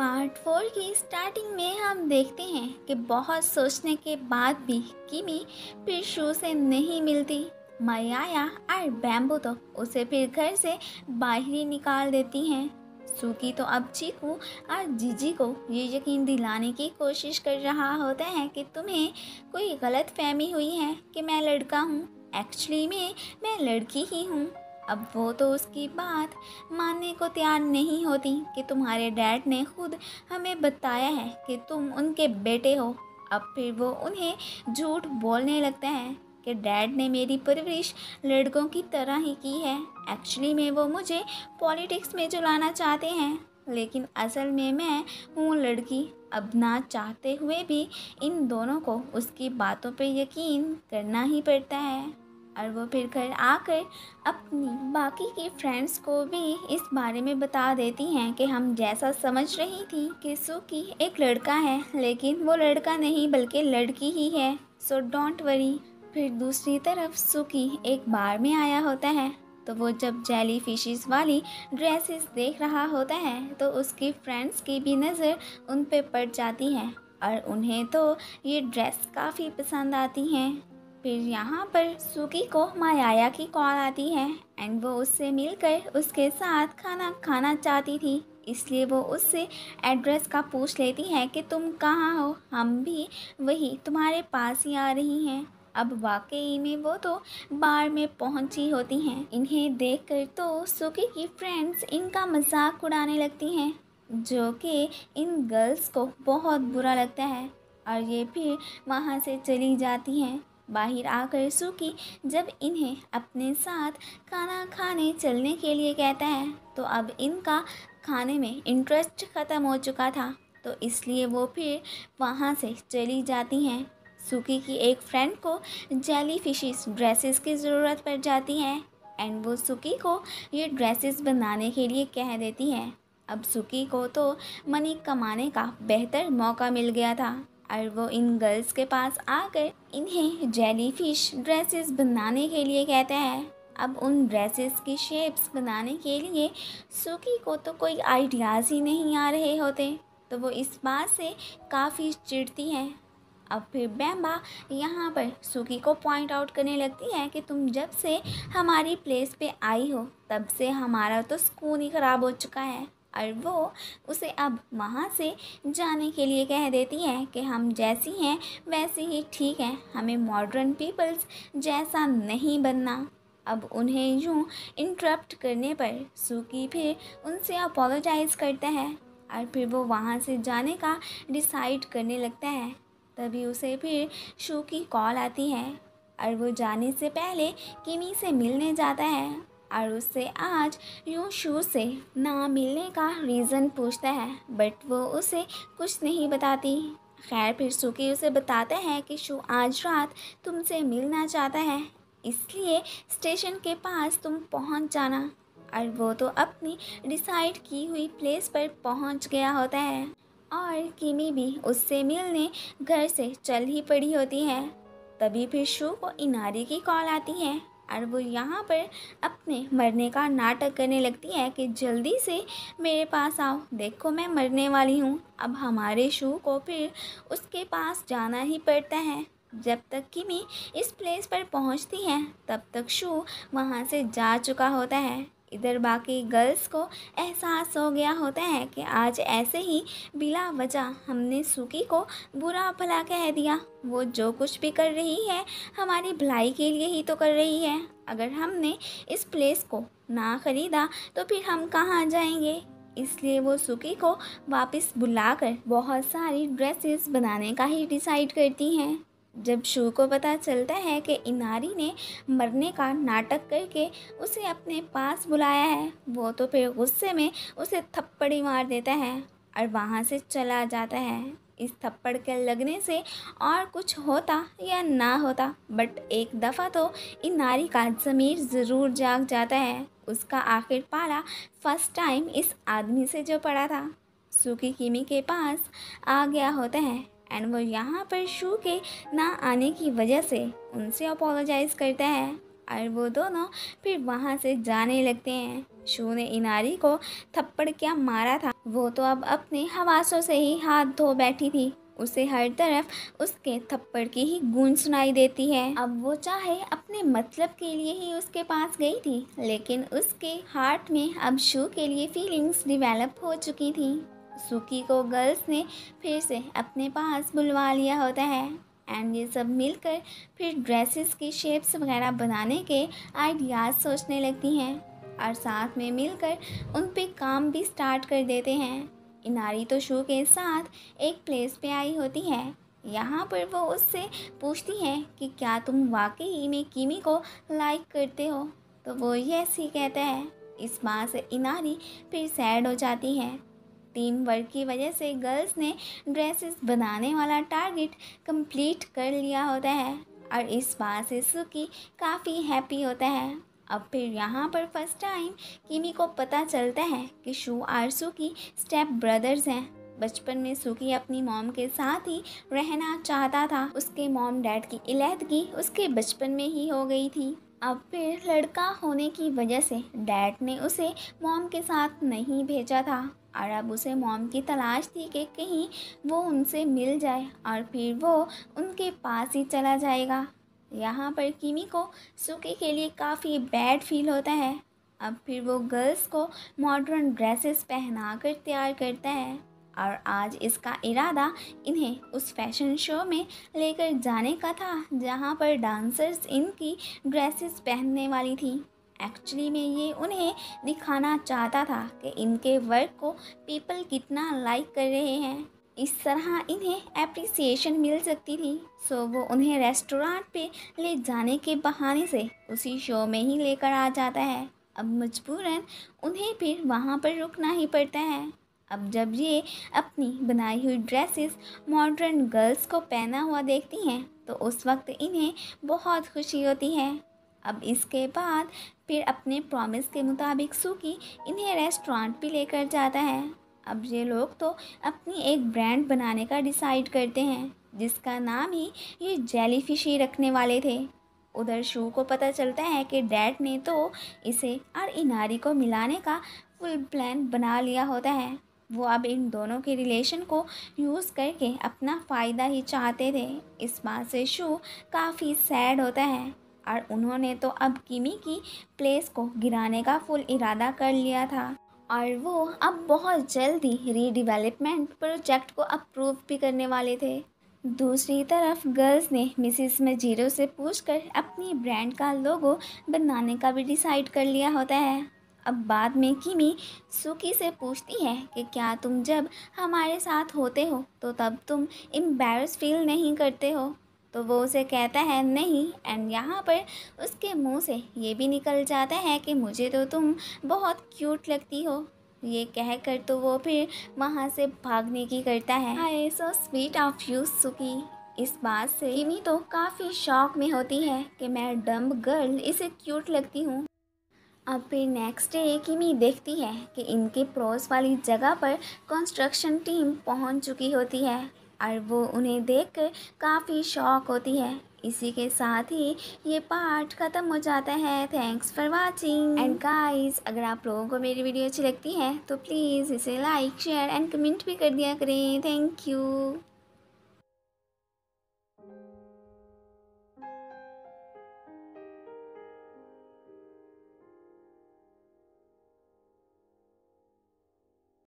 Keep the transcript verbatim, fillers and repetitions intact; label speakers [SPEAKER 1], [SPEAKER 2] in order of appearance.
[SPEAKER 1] Part four की starting में हम देखते हैं कि बहुत सोचने के बाद भी किमी फिर शू से नहीं मिलती। माया और बैम्बू तो उसे फिर घर से बाहर ही निकाल देती हैं। सुकी तो अब चीकू और जीजी को ये यकीन दिलाने की कोशिश कर रहा होता है कि तुम्हें कोई गलत फहमी हुई है कि मैं लड़का हूँ। एक्चुअली में मैं लड़की ही हूँ। अब वो तो उसकी बात मानने को तैयार नहीं होती कि तुम्हारे डैड ने खुद हमें बताया है कि तुम उनके बेटे हो। अब फिर वो उन्हें झूठ बोलने लगता है कि डैड ने मेरी परवरिश लड़कों की तरह ही की है। एक्चुअली में वो मुझे पॉलिटिक्स में चलाना चाहते हैं, लेकिन असल में मैं हूँ लड़की। अब ना चाहते हुए भी इन दोनों को उसकी बातों पर यकीन करना ही पड़ता है। और वो फिर घर आकर अपनी बाकी की फ्रेंड्स को भी इस बारे में बता देती हैं कि हम जैसा समझ रही थी कि सुकी एक लड़का है, लेकिन वो लड़का नहीं बल्कि लड़की ही है। So don't worry. फिर दूसरी तरफ सुकी एक बार में आया होता है, तो वो जब जेली फिशेस वाली ड्रेसेस देख रहा होता है तो उसकी फ्रेंड्स की भी नज़र उन पे पड़ जाती है और उन्हें तो ये ड्रेस काफ़ी पसंद आती हैं। फिर यहाँ पर सुकी को माया की कॉल आती है एंड वो उससे मिलकर उसके साथ खाना खाना चाहती थी, इसलिए वो उससे एड्रेस का पूछ लेती है कि तुम कहाँ हो, हम भी वही तुम्हारे पास ही आ रही हैं। अब वाकई में वो तो बार में पहुंची होती हैं। इन्हें देखकर तो सुकी की फ्रेंड्स इनका मजाक उड़ाने लगती हैं, जो कि इन गर्ल्स को बहुत बुरा लगता है और ये फिर वहाँ से चली जाती हैं। बाहर आकर सुकी जब इन्हें अपने साथ खाना खाने चलने के लिए कहता है तो अब इनका खाने में इंटरेस्ट ख़त्म हो चुका था, तो इसलिए वो फिर वहाँ से चली जाती हैं। सुकी की एक फ्रेंड को जेली फिशेस ड्रेसेस की ज़रूरत पड़ जाती है एंड वो सुकी को ये ड्रेसेस बनाने के लिए कह देती है। अब सुकी को तो मनी कमाने का बेहतर मौका मिल गया था और वो इन गर्ल्स के पास आकर इन्हें जेली फिश ड्रेसेस बनाने के लिए कहता है। अब उन ड्रेसेस की शेप्स बनाने के लिए सुकी को तो कोई आइडियाज़ ही नहीं आ रहे होते, तो वो इस बात से काफ़ी चिढ़ती है। अब फिर बैम्बा यहाँ पर सुकी को पॉइंट आउट करने लगती है कि तुम जब से हमारी प्लेस पे आई हो तब से हमारा तो सुकून ही ख़राब हो चुका है, और वो उसे अब वहाँ से जाने के लिए कह देती है कि हम जैसी हैं वैसी ही ठीक है, हमें मॉडर्न पीपल्स जैसा नहीं बनना। अब उन्हें यूँ इंटरप्ट करने पर सुकी फिर उनसे अपोलोजाइज़ करता है और फिर वो वहाँ से जाने का डिसाइड करने लगता है। तभी उसे फिर शू की कॉल आती है और वो जाने से पहले किमी से मिलने जाता है और उससे आज यूँ शू से ना मिलने का रीज़न पूछता है, बट वो उसे कुछ नहीं बताती। खैर फिर सुकी उसे बताता है कि शू आज रात तुमसे मिलना चाहता है, इसलिए स्टेशन के पास तुम पहुंच जाना। और वो तो अपनी डिसाइड की हुई प्लेस पर पहुंच गया होता है और किमी भी उससे मिलने घर से चल ही पड़ी होती है। तभी फिर शू को इनारी की कॉल आती है और वो यहाँ पर अपने मरने का नाटक करने लगती है कि जल्दी से मेरे पास आओ, देखो मैं मरने वाली हूँ। अब हमारे शू को फिर उसके पास जाना ही पड़ता है। जब तक किमी इस प्लेस पर पहुँचती है तब तक शू वहाँ से जा चुका होता है। इधर बाकी गर्ल्स को एहसास हो गया होता है कि आज ऐसे ही बिला वजह हमने सुकी को बुरा भला कह दिया। वो जो कुछ भी कर रही है हमारी भलाई के लिए ही तो कर रही है। अगर हमने इस प्लेस को ना ख़रीदा तो फिर हम कहाँ जाएंगे। इसलिए वो सुकी को वापस बुलाकर बहुत सारी ड्रेसेस बनाने का ही डिसाइड करती हैं। जब शू को पता चलता है कि इनारी ने मरने का नाटक करके उसे अपने पास बुलाया है, वो तो फिर गुस्से में उसे थप्पड़ी मार देता है और वहाँ से चला जाता है। इस थप्पड़ के लगने से और कुछ होता या ना होता, बट एक दफ़ा तो इनारी का ज़मीर ज़रूर जाग जाता है। उसका आखिर पाला फर्स्ट टाइम इस आदमी से जो पड़ा था। सुकी किमी के पास आ गया होता है एंड वो यहाँ पर शू के ना आने की वजह से उनसे अपोलोजाइज़ करता है और वो दोनों फिर वहाँ से जाने लगते हैं। शू ने इनारी को थप्पड़ क्या मारा था, वो तो अब अपने हवासों से ही हाथ धो बैठी थी। उसे हर तरफ उसके थप्पड़ की ही गूंज सुनाई देती है। अब वो चाहे अपने मतलब के लिए ही उसके पास गई थी, लेकिन उसके हार्ट में अब शू के लिए फीलिंग्स डेवलप हो चुकी थी। सुकी को गर्ल्स ने फिर से अपने पास बुलवा लिया होता है एंड ये सब मिलकर फिर ड्रेसेस की शेप्स वगैरह बनाने के आइडियाज़ सोचने लगती हैं और साथ में मिलकर उन पे काम भी स्टार्ट कर देते हैं। इनारी तो शू के साथ एक प्लेस पे आई होती है। यहाँ पर वो उससे पूछती है कि क्या तुम वाकई में किमी को लाइक करते हो, तो वो यस ही कहता है। इस बात से इनारी फिर सैड हो जाती है। टीम वर्क की वजह से गर्ल्स ने ड्रेसेस बनाने वाला टारगेट कंप्लीट कर लिया होता है और इस बात से सुकी काफ़ी हैप्पी होता है। अब फिर यहाँ पर फर्स्ट टाइम किमी को पता चलता है कि शू और सुकी स्टेप ब्रदर्स हैं। बचपन में सुकी अपनी मॉम के साथ ही रहना चाहता था। उसके मॉम डैड की इलेहदगी उसके बचपन में ही हो गई थी। अब फिर लड़का होने की वजह से डैड ने उसे मॉम के साथ नहीं भेजा था और अब उसे मॉम की तलाश थी कि कहीं वो उनसे मिल जाए और फिर वो उनके पास ही चला जाएगा। यहाँ पर किमी को सुकी के लिए काफ़ी बैड फील होता है। अब फिर वो गर्ल्स को मॉडर्न ड्रेसेस पहना कर तैयार करता है और आज इसका इरादा इन्हें उस फैशन शो में लेकर जाने का था जहाँ पर डांसर्स इनकी ड्रेसेस पहनने वाली थी। एक्चुअली में ये उन्हें दिखाना चाहता था कि इनके वर्क को पीपल कितना लाइक कर रहे हैं, इस तरह इन्हें एप्रिसिएशन मिल सकती थी। सो वो उन्हें रेस्टोरेंट पे ले जाने के बहाने से उसी शो में ही लेकर आ जाता है। अब मजबूरन उन्हें फिर वहाँ पर रुकना ही पड़ता है। अब जब ये अपनी बनाई हुई ड्रेसेस मॉडर्न गर्ल्स को पहना हुआ देखती हैं तो उस वक्त इन्हें बहुत खुशी होती है। अब इसके बाद फिर अपने प्रॉमिस के मुताबिक सुकी इन्हें रेस्टोरेंट भी लेकर जाता है। अब ये लोग तो अपनी एक ब्रांड बनाने का डिसाइड करते हैं जिसका नाम ही ये जेलीफिश ही रखने वाले थे। उधर शू को पता चलता है कि डैड ने तो इसे और इनारी को मिलाने का फुल प्लान बना लिया होता है। वो अब इन दोनों के रिलेशन को यूज़ करके अपना फ़ायदा ही चाहते थे। इस बात से शू काफ़ी सैड होता है और उन्होंने तो अब किमी की प्लेस को गिराने का फुल इरादा कर लिया था और वो अब बहुत जल्दी रीडेवलपमेंट प्रोजेक्ट को अप्रूव भी करने वाले थे। दूसरी तरफ गर्ल्स ने मिसिस मजीरो से पूछकर अपनी ब्रांड का लोगो बनाने का भी डिसाइड कर लिया होता है। अब बाद में किमी सुकी से पूछती है कि क्या तुम जब हमारे साथ होते हो तो तब तुम एम्बैरस फील नहीं करते हो, तो वो उसे कहता है नहीं एंड यहाँ पर उसके मुंह से ये भी निकल जाता है कि मुझे तो तुम बहुत क्यूट लगती हो। ये कहकर तो वो फिर वहाँ से भागने की करता है। Hi so sweet of you Suki. इस बात से किमी तो काफ़ी शॉक में होती है कि मैं डम्ब गर्ल इसे क्यूट लगती हूँ। अब फिर नेक्स्ट डे किमी देखती है कि इनके पड़ोस वाली जगह पर कंस्ट्रक्शन टीम पहुंच चुकी होती है और वो उन्हें देखकर काफ़ी शॉक होती है। इसी के साथ ही ये पार्ट ख़त्म हो जाता है। Thanks for watching and guys, अगर आप लोगों को मेरी वीडियो अच्छी लगती है तो प्लीज़ इसे लाइक शेयर एंड कमेंट भी कर दिया करें। Thank you.